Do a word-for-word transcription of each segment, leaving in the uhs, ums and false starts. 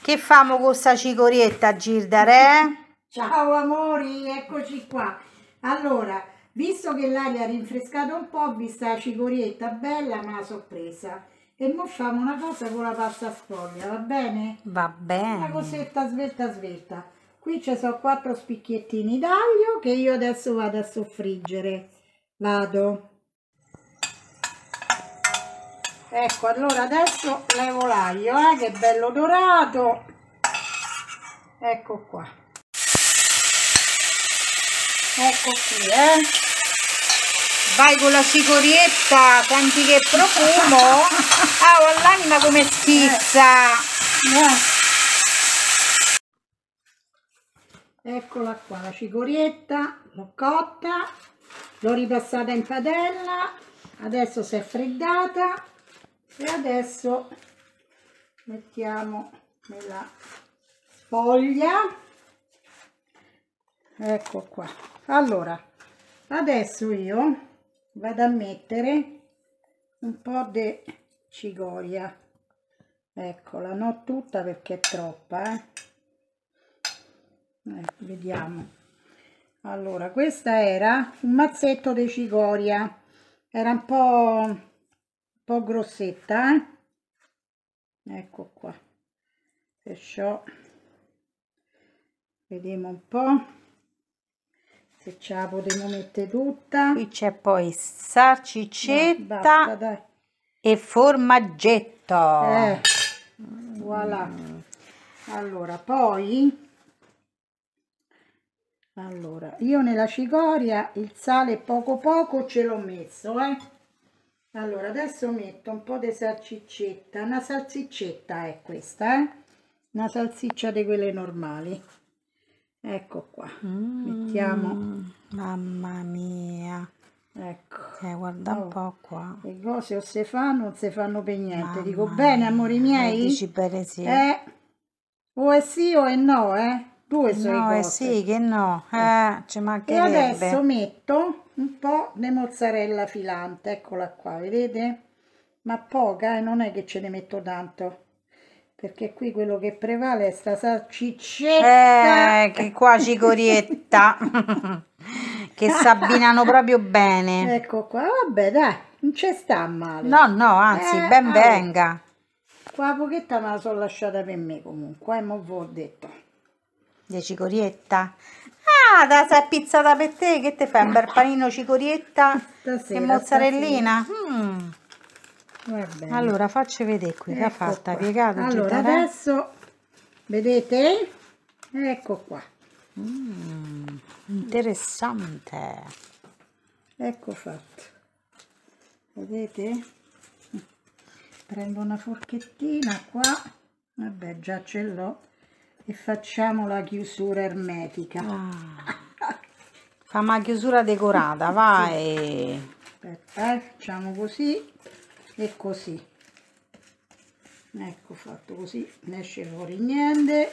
Che famo con sta cicorietta, Gildare? Ciao amori, eccoci qua. Allora, visto che l'aria ha rinfrescato un po', ho visto la cicorietta bella, ma la sorpresa. E mo facciamo una cosa con la pasta sfoglia, va bene? Va bene. Una cosetta svelta svelta. Qui ci sono quattro spicchiettini d'aglio che io adesso vado a soffriggere. Vado. Ecco, allora adesso levo l'aglio, eh, che è bello dorato. Ecco qua. Ecco qui, eh. Vai con la cicorietta, senti che profumo. Ah, oh, l'anima come schizza. Eh. Eccola qua, la cicorietta, l'ho cotta, l'ho ripassata in padella, adesso si è freddata e adesso mettiamo nella sfoglia. Ecco qua. Allora, adesso io vado a mettere un po' di cicoria. Eccola, non tutta perché è troppa, eh. Eh, vediamo. Allora, questa era un mazzetto di cicoria, era un po', un po' grossetta, eh? Ecco qua, perciò vediamo un po' se ce la potremo mettere tutta. Qui c'è poi salsicetta, no, basta, dai. E formaggetto. Eh, voilà. Allora, poi allora io nella cicoria il sale poco poco ce l'ho messo, eh. Allora adesso metto un po' di salsiccetta, una salsiccetta è questa, eh, una salsiccia di quelle normali. Ecco qua, mm, mettiamo, mamma mia, ecco, eh, guarda oh, un po' qua, le cose o se fanno non si fanno per niente, mamma dico bene amori miei? Dici bene sì. Eh, o è sì o è no, eh? Due sono no, le eh cose. sì, che no, eh, ci mancherebbe. E adesso metto un po' di mozzarella filante, eccola qua, vedete? Ma poca, eh? Non è che ce ne metto tanto, perché qui quello che prevale è sta salsiccetta. Eh, che qua cicorietta, che si abbinano proprio bene. Ecco qua, vabbè dai, non ci sta male. No, no, anzi, eh, ben allora, venga. qua la pochetta me la sono lasciata per me comunque, eh, mo vi ho detto. Di cicorietta? Ah, da sei pizzata per te, che te fai? Un bel panino cicorietta Stasera, e mozzarellina? Mm. Va bene. Allora, facci vedere qui, ecco che ha fatta, qua. piegato. Allora, Gildare. adesso, vedete? Ecco qua. Mm, interessante. Ecco fatto. Vedete? Prendo una forchettina qua, vabbè già ce l'ho, e facciamo la chiusura ermetica. Ah. Fammi la chiusura decorata, vai. Aspetta, eh, facciamo così e così. Ecco fatto così, ne esce fuori niente.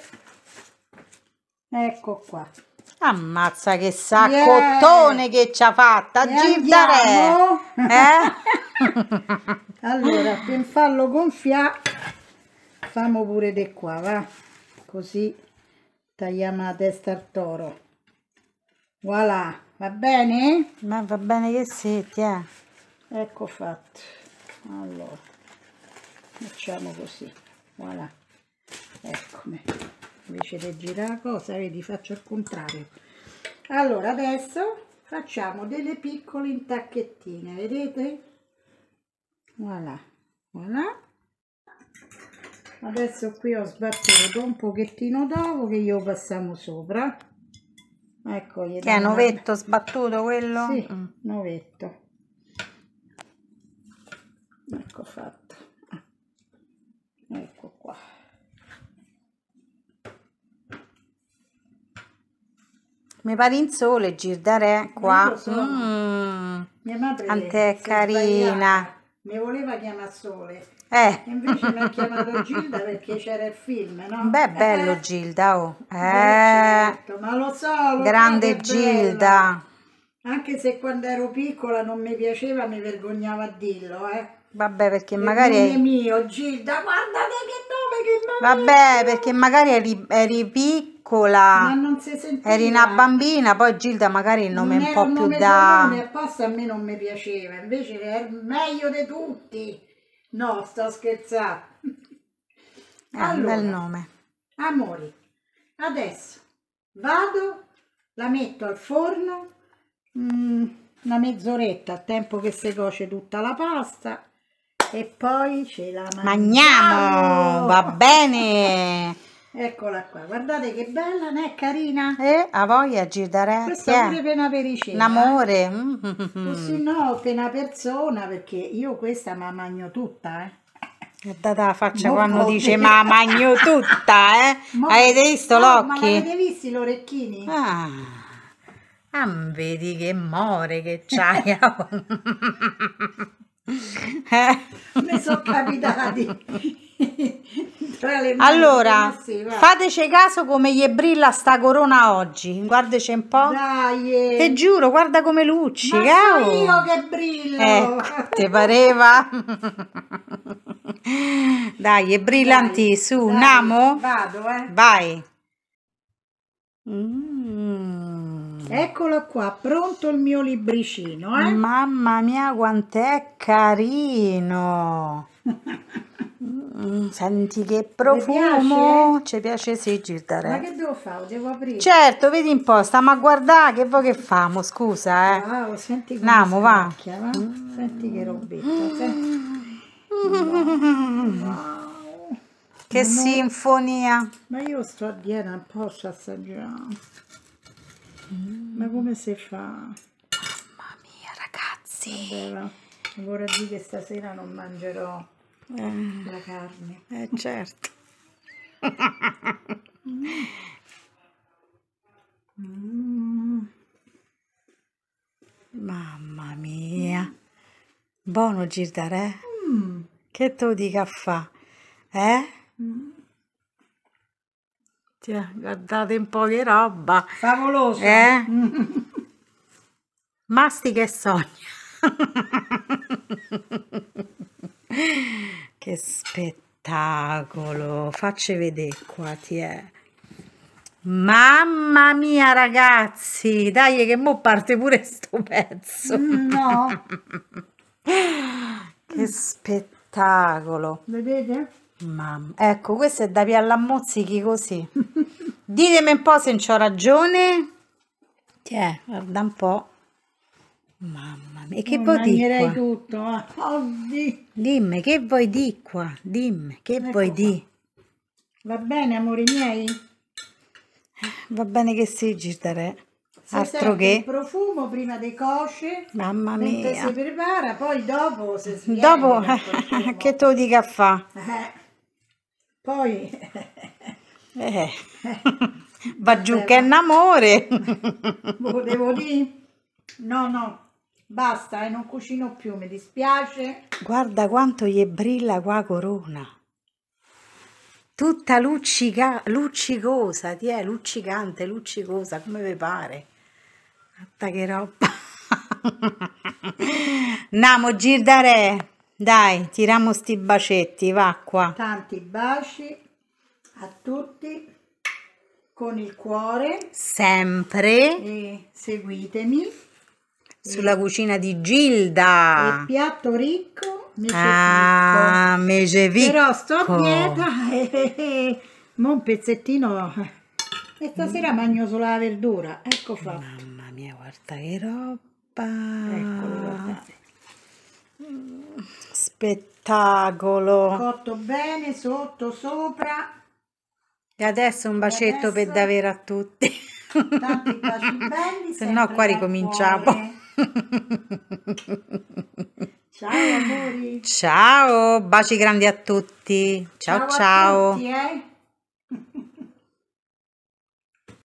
Ecco qua. Ammazza che saccottone, yeah, che ci ha fatta, Gildare. Eh? Allora, per farlo gonfiare, facciamo pure di qua, va? Così tagliamo la testa al toro. Voilà, va bene? Ma va bene che sì, eh. Ecco fatto. Allora, facciamo così, voilà. Eccomi. Invece di girare la cosa, vedi, faccio al contrario. Allora adesso facciamo delle piccole intacchettine, vedete? Voilà, voilà. Adesso qui ho sbattuto un pochettino d'uovo che io passiamo sopra. Ecco, che è un ovetto sbattuto quello? Sì, mm. un ovetto. Ecco fatto. Ecco qua. Mi pare in sole, Gildare, qua. So. Mm. Mia madre è carina. Mi voleva chiamare Sole. Eh. Invece mi ha chiamato Gilda perché c'era il film, no? Beh, bello eh. Gilda, oh. Eh. Certo, ma lo so, lo grande so Gilda. Anche se quando ero piccola non mi piaceva, mi vergognavo a dirlo, eh. Vabbè, perché il magari... nome è mio, Gilda, guardate che nome che Vabbè, perché magari eri, eri piccola, ma non si sentiva. eri una bambina, poi Gilda magari il nome Non è un era po' un più nome da... comune, apposta a me non mi piaceva, invece era meglio di tutti. No, sto scherzando. È un bel Allora, nome. amori, adesso vado, la metto al forno mm, una mezz'oretta, al tempo che si cuoce tutta la pasta, e poi ce la mangiamo. Mangiamo, va bene. Eccola qua, guardate che bella, non è carina? E a voglia Gilda, Questa pure per una pericena. un amore. Mm. Così no, per una persona, perché io questa me la mangio tutta, eh. È data la faccia Mo quando fotte. dice ma magno tutta, eh? Mo- Avete visto Oh, ma l'occhio? l'avete visti gli orecchini? Ah, ah, vedi che more che c'hai. Eh. Ne sono capitati tra le mani. Allora, sì, va. fateci caso come gli brilla sta corona oggi. Guardaci un po'. Dai, Te giuro, guarda come luccica. ma sono oh. io che brillo. Ecco, ti pareva? Dai, è brillanti, Dai, su, dai, Namo? vado, eh. Vai. Mm. Eccolo qua, pronto il mio libricino, eh. Mamma mia, quant'è carino. Mm, senti che profumo. Ci piace, sì, Ma Gilda. che devo fare? Lo devo aprire? Certo, vedi un po', stiamo a guardare, che vuoi che famo, scusa, eh. Wow, senti come Namo, va. scrocchia, va. Senti che robetta, senti. Wow. Che Ma no- sinfonia. Ma io sto a dieta, non posso assaggiare. Ma come si fa? Mamma mia, ragazzi. Vabbè, va. Vorrei dire che stasera non mangerò Eh, la carne. eh, certo. Mm. Mamma mia. Buono Gilda, eh? Mm. Che tu dica fa? Eh? Cioè, guardate un po' che roba. Favoloso. Eh? Mastica e sogna. Che spettacolo. Facci vedere qua, ti è. Mamma mia, ragazzi. Dai, che mo parte pure sto pezzo. Mm, no, Che spettacolo. vedete? Mamma. Ecco, questo è da pialla a mozzichi così. Ditemi un po' se c'ho ragione. Tiè, guarda un po'. Mamma mia, e che Non vuoi di mangerei qua? tutto. eh. Oddio. Dimmi, che vuoi di qua? Dimmi, che Ecco vuoi qua. di? Va bene, amori miei? Va bene che si Gilda. Si Altro sente il che? profumo prima di cosce, Mamma mentre mia. si prepara, poi dopo si sviene Dopo, il profumo. che tu dica fa? Eh, poi Eh. Va giù che è un amore. lo devo dire? No, no, basta, e non cucino più, mi dispiace. Guarda quanto gli brilla qua corona. Tutta luccica, luccicosa, ti è luccicante, luccicosa, come vi pare. Guarda che roba. Andiamo, Girdare. Dai, tiriamo sti bacetti, va qua. Tanti baci a tutti con il cuore Sempre e seguitemi. sulla cucina di Il Gilda. piatto ricco, mi ci Ah, mece ficco. Però sto a vicco. dieta e, e, e mo un pezzettino. E stasera mangio solo la verdura. Ecco fatto. Mamma mia, guarda che roba. Eccolo, guardate. Spettacolo. Cotto bene, sotto, sopra. E adesso un bacetto per adesso- davvero a tutti. Tanti baci belli. Se no sempre qua dal ricominciamo. cuore. Ciao amori. Ciao, baci grandi a tutti. Ciao a ciao. tutti, eh.